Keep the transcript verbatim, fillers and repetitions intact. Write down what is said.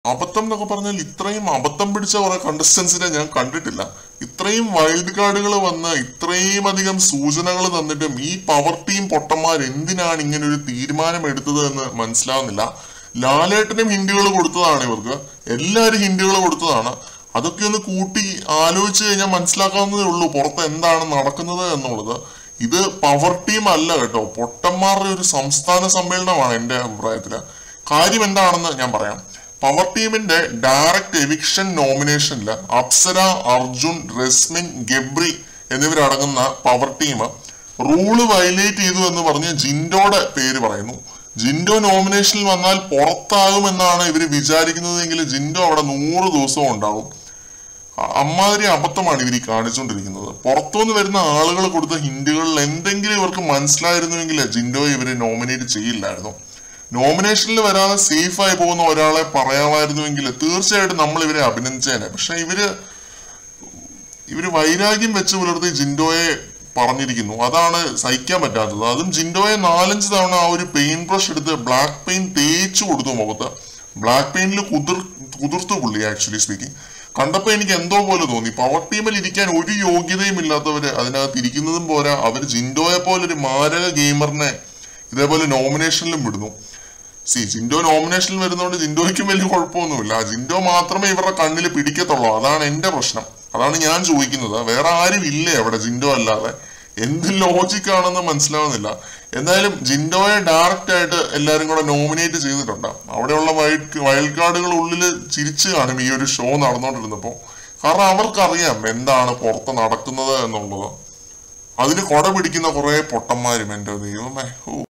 അബദ്ധം എന്നൊക്കെ പറഞ്ഞാൽ ഇത്രയും അബദ്ധം പിടിച്ച കുറെ കണ്ടസ്റ്റൻസിനെ ഞാൻ കണ്ടിട്ടില്ല. ഇത്രയും വൈൽഡ് കാർഡുകൾ വന്ന് ഇത്രയും അധികം സൂചനകൾ തന്നിട്ടും ഈ പവർ ടീം പൊട്ടന്മാർ എന്തിനാണ് ഇങ്ങനെ ഒരു തീരുമാനം എടുത്തത് എന്ന് മനസ്സിലാവുന്നില്ല. ലാലേട്ടനും ഹിന്റുകൾ കൊടുത്തതാണ് ഇവർക്ക്, എല്ലാവരും ഹിന്റുകൾ കൊടുത്തതാണ്. അതൊക്കെ ഒന്ന് കൂട്ടി ആലോചിച്ച് കഴിഞ്ഞാൽ മനസ്സിലാക്കാവുന്നതേ ഉള്ളൂ പുറത്ത് എന്താണ് നടക്കുന്നത് എന്നുള്ളത്. ഇത് പവർ ടീം അല്ല കേട്ടോ, പൊട്ടന്മാരുടെ ഒരു സംസ്ഥാന സമ്മേളനമാണ് എന്റെ അഭിപ്രായത്തില്. കാര്യം എന്താണെന്ന് ഞാൻ പറയാം. പവർ ടീമിന്റെ ഡയറക്റ്റ് എവിക്ഷൻ നോമിനേഷനില് അപ്സര, അർജുൻ, റസ്മിൻ, ഗബ്രി എന്നിവരടങ്ങുന്ന പവർ ടീം റൂള് വയലേറ്റ് ചെയ്തു എന്ന് പറഞ്ഞ് ജിൻഡോയുടെ പേര് പറയുന്നു. ജിൻഡോ നോമിനേഷനിൽ വന്നാൽ പുറത്താകുമെന്നാണ് ഇവര് വിചാരിക്കുന്നതെങ്കിൽ ജിൻഡോ അവിടെ നൂറ് ദിവസവും ഉണ്ടാവും. അമ്മാതിരി അബദ്ധമാണ് ഇവർ കാണിച്ചുകൊണ്ടിരിക്കുന്നത്. പുറത്തുനിന്ന് വരുന്ന ആളുകൾ കൊടുത്ത ഹിന്റുകളിൽ എന്തെങ്കിലും ഇവർക്ക് മനസ്സിലായിരുന്നുവെങ്കിൽ ജിൻഡോയെ ഇവര് നോമിനേറ്റ് ചെയ്യില്ലായിരുന്നു. നോമിനേഷനിൽ വരാതെ സേഫ് ആയി പോകുന്ന ഒരാളെ പറയാമായിരുന്നുവെങ്കിൽ തീർച്ചയായിട്ടും നമ്മൾ ഇവരെ അഭിനന്ദിച്ചേനെ. പക്ഷെ ഇവര് ഇവര് വൈരാഗ്യം വെച്ച് പുലർത്തി ജിൻഡോയെ പറഞ്ഞിരിക്കുന്നു. അതാണ് സഹിക്കാൻ പറ്റാത്തത്. അതും ജിൻഡോയെ നാലഞ്ച് തവണ ആ ഒരു പെയിന്റ് ബ്രഷ് എടുത്ത് ബ്ലാക്ക് പെയിന്റ് തേച്ചു കൊടുത്തു മുഖത്ത്. ബ്ലാക്ക് പെയിന്റിൽ കുതിർ കുതിർത്തു പുള്ളി. ആക്ച്വലി സ്പീക്കിംഗ് കണ്ടപ്പോ എനിക്ക് എന്തോ പോലെ തോന്നി. പവർ ടീമിൽ ഇരിക്കാൻ ഒരു യോഗ്യതയും ഇല്ലാത്തവര് അതിനകത്ത് ഇരിക്കുന്നതും പോരാ, അവര് ജിൻഡോയെ പോലെ ഒരു മാരക ഗെയിമറിനെ ഇതേപോലെ നോമിനേഷനിലും വിടുന്നു. സി ജിൻഡോ നോമിനേഷനിൽ വരുന്നതുകൊണ്ട് ജിൻഡോയ്ക്കും വലിയ കുഴപ്പമൊന്നുമില്ല. ജിൻഡോ മാത്രമേ ഇവരുടെ കണ്ണിൽ പിടിക്കത്തുള്ളൂ. അതാണ് എന്റെ പ്രശ്നം. അതാണ് ഞാൻ ചോദിക്കുന്നത്. വേറെ ആരും ഇല്ലേ അവിടെ ജിൻഡോ അല്ലാതെ? എന്ത് ലോജിക്കാണെന്ന് മനസ്സിലാവുന്നില്ല. എന്തായാലും ജിൻഡോയെ ഡയറക്റ്റ് ആയിട്ട് എല്ലാരും കൂടെ നോമിനേറ്റ് ചെയ്തിട്ടുണ്ട്. അവിടെയുള്ള വൈൽഡ് വൈൽഡ് കാർഡുകൾ ഉള്ളിൽ ചിരിച്ചു കാണും ഈ ഒരു ഷോ നടന്നുകൊണ്ടിരുന്നപ്പോ. കാരണം അവർക്കറിയാം എന്താണ് പുറത്ത് നടക്കുന്നത് എന്നുള്ളത്. അതിന് കൊട പിടിക്കുന്ന കുറെ പൊട്ടന്മാരും. എന്റെ ദൈവമേ. ഓ